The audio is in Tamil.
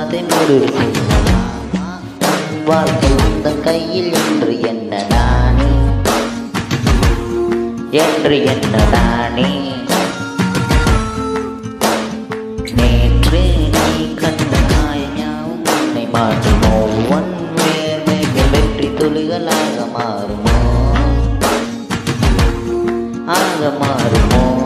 வார்த்தை முடிவு செய்யலாமா வாழ்க்கை உந்தன் கையில் என்று என்ன நானே நேற்று நீ கண்ட காயம் உன்னை மாற்றுமோ உன் வேர்வைகள் வெற்றி துளிகளாக மாறுமோ